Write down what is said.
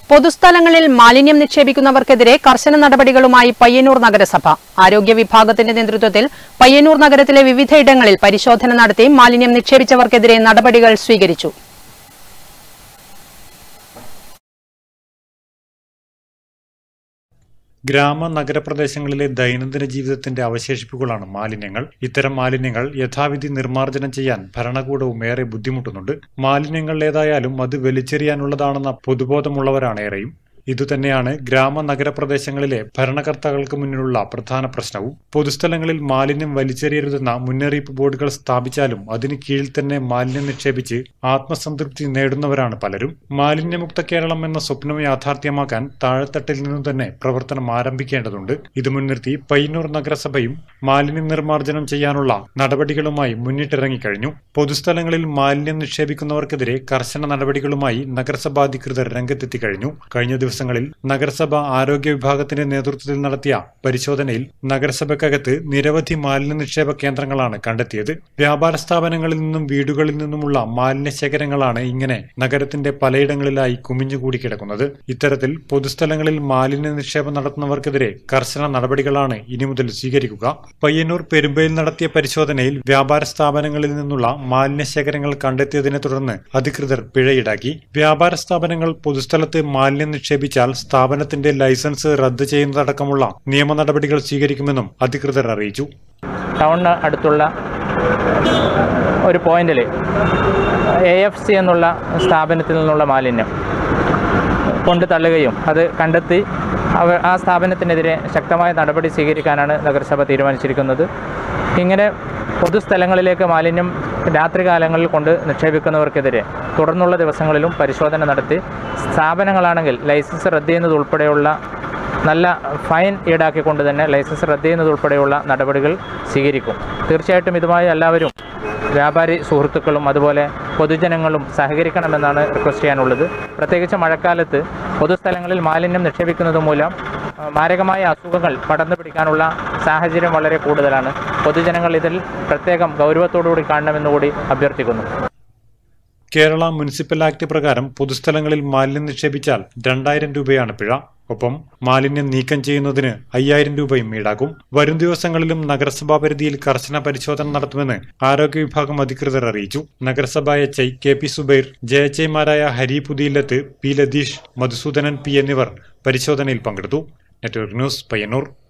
പൊതുസ്ഥലങ്ങളിൽ മാലിന്യം നിക്ഷേപിക്കുന്നവർക്കെതിരെ കർശന നടപടികളുമായി പയ്യന്നൂർ നഗരസഭ. ആരോഗ്യ വിഭാഗത്തിന്റെ നേതൃത്വത്തിൽ പയ്യന്നൂർ നഗരത്തിലെ വിവിധയിടങ്ങളിൽ പരിശോധന നടത്തി മാലിന്യം നിക്ഷേപിച്ചവർക്കെതിരെ നടപടികൾ സ്വീകരിച്ചു. ഗ്രാമ നഗരപ്രദേശങ്ങളിലെ ദൈനംദിന ജീവിതത്തിന്റെ അവശേഷിപ്പുകളാണ് മാലിന്യങ്ങൾ. ഇത്തരം മാലിന്യങ്ങൾ യഥാവിധി നിർമ്മാർജ്ജനം ചെയ്യാൻ ഭരണകൂടവും ഏറെ ബുദ്ധിമുട്ടുന്നുണ്ട്. മാലിന്യങ്ങൾ ഏതായാലും അത് വലിച്ചെറിയാനുള്ളതാണെന്ന പൊതുബോധമുള്ളവരാണ് ഏറെയും. ഇതുതന്നെയാണ് ഗ്രാമ നഗരപ്രദേശങ്ങളിലെ ഭരണകർത്താക്കൾക്ക് മുന്നിലുള്ള പ്രധാന പ്രശ്നവും. പൊതുസ്ഥലങ്ങളിൽ മാലിന്യം വലിച്ചെറിയരുതെന്ന മുന്നറിയിപ്പ് ബോർഡുകൾ സ്ഥാപിച്ചാലും അതിന് കീഴിൽ തന്നെ മാലിന്യം നിക്ഷേപിച്ച് ആത്മസംതൃപ്തി നേടുന്നവരാണ് പലരും. മാലിന്യമുക്ത കേരളം എന്ന സ്വപ്നം യാഥാർത്ഥ്യമാക്കാൻ താഴെത്തട്ടിൽ നിന്നും തന്നെ പ്രവർത്തനം ആരംഭിക്കേണ്ടതുണ്ട്. ഇത് മുൻനിർത്തി പയ്യന്നൂർ നഗരസഭയും മാലിന്യ നിർമ്മാർജ്ജനം ചെയ്യാനുള്ള നടപടികളുമായി മുന്നിട്ടിറങ്ങിക്കഴിഞ്ഞു. പൊതുസ്ഥലങ്ങളിൽ മാലിന്യം നിക്ഷേപിക്കുന്നവർക്കെതിരെ കർശന നടപടികളുമായി നഗരസഭാധികൃതർ രംഗത്തെത്തിക്കഴിഞ്ഞു. കഴിഞ്ഞ ദിവസങ്ങളിൽ നഗരസഭ ആരോഗ്യ വിഭാഗത്തിന്റെ നേതൃത്വത്തിൽ നടത്തിയ പരിശോധനയിൽ നഗരസഭയ്ക്കകത്ത് നിരവധി മാലിന്യ നിക്ഷേപ കേന്ദ്രങ്ങളാണ് കണ്ടെത്തിയത്. വ്യാപാര സ്ഥാപനങ്ങളിൽ നിന്നും വീടുകളിൽ നിന്നുമുള്ള മാലിന്യ ശേഖരങ്ങളാണ് ഇങ്ങനെ നഗരത്തിന്റെ പലയിടങ്ങളിലായി കുമിഞ്ഞുകൂടി കിടക്കുന്നത്. ഇത്തരത്തിൽ പൊതുസ്ഥലങ്ങളിൽ മാലിന്യ നിക്ഷേപം നടത്തുന്നവർക്കെതിരെ കർശന നടപടികളാണ് ഇനി മുതൽ സ്വീകരിക്കുക. പയ്യന്നൂർ പെരുമ്പയിൽ നടത്തിയ പരിശോധനയിൽ വ്യാപാര സ്ഥാപനങ്ങളിൽ നിന്നുള്ള മാലിന്യ ശേഖരങ്ങൾ കണ്ടെത്തിയതിനെ തുടർന്ന് അധികൃതർ പിഴ ഈടാക്കി. വ്യാപാര സ്ഥാപനങ്ങൾ പൊതുസ്ഥലത്ത് മാലിന്യം നിക്ഷേപിച്ചാൽ സ്ഥാപനത്തിന്റെ ലൈസൻസ് റദ്ദ് ചെയ്യുന്നതടക്കമുള്ള നിയമ നടപടികൾ സ്വീകരിക്കുമെന്നും അധികൃതർ അറിയിച്ചു. ടൗണിന് അടുത്തുള്ള ഒരു പോയിന്റിൽ AFC എന്നുള്ള സ്ഥാപനത്തിൽ നിന്നുള്ള മാലിന്യം കൊണ്ട് തള്ളുകയും അത് കണ്ടെത്തി ആ സ്ഥാപനത്തിനെതിരെ ശക്തമായ നടപടി സ്വീകരിക്കാനാണ് നഗരസഭ തീരുമാനിച്ചിരിക്കുന്നത്. ഇങ്ങനെ പൊതുസ്ഥലങ്ങളിലേക്ക് മാലിന്യം രാത്രികാലങ്ങളിൽ കൊണ്ട് നിക്ഷേപിക്കുന്നവർക്കെതിരെ തുടർന്നുള്ള ദിവസങ്ങളിലും പരിശോധന നടത്തി സ്ഥാപനങ്ങളാണെങ്കിൽ ലൈസൻസ് റദ്ദ് ചെയ്യുന്നതുൾപ്പെടെയുള്ള നല്ല ഫൈൻ ഈടാക്കിക്കൊണ്ട് തന്നെ ലൈസൻസ് റദ്ദ് ചെയ്യുന്നതുൾപ്പെടെയുള്ള നടപടികൾ സ്വീകരിക്കും. തീർച്ചയായിട്ടും ഇതുമായി എല്ലാവരും വ്യാപാരി സുഹൃത്തുക്കളും അതുപോലെ പൊതുജനങ്ങളും സഹകരിക്കണമെന്നാണ് റിക്വസ്റ്റ് ചെയ്യാനുള്ളത്. പ്രത്യേകിച്ച് മഴക്കാലത്ത് പൊതുസ്ഥലങ്ങളിൽ മാലിന്യം നിക്ഷേപിക്കുന്നത് മൂലം മാരകമായ അസുഖങ്ങൾ പടർന്നു പിടിക്കാനുള്ള സാഹചര്യം വളരെ കൂടുതലാണ്. പൊതുജനങ്ങൾ ഇതിൽ പ്രത്യേകം ഗൗരവത്തോടുകൂടി കാണണമെന്നുകൂടി അഭ്യർത്ഥിക്കുന്നു. കേരള മുനിസിപ്പൽ ആക്ട് പ്രകാരം പൊതുസ്ഥലങ്ങളിൽ മാലിന്യം നിക്ഷേപിച്ചാൽ 2000 രൂപയാണ് പിഴ. ഒപ്പം മാലിന്യം നീക്കം ചെയ്യുന്നതിന് 5000 രൂപയും ഈടാക്കും. വരും ദിവസങ്ങളിലും നഗരസഭാ പരിധിയിൽ കർശന പരിശോധന നടത്തുമെന്ന് ആരോഗ്യ വിഭാഗം അധികൃതർ അറിയിച്ചു. നഗരസഭാ HI KP Zubair, JHIമാരായ Hari Puthiyillath, P Latheesh, Madhusoodanan P എന്നിവർ പരിശോധനയിൽ പങ്കെടുത്തു. Network news, Payyanur.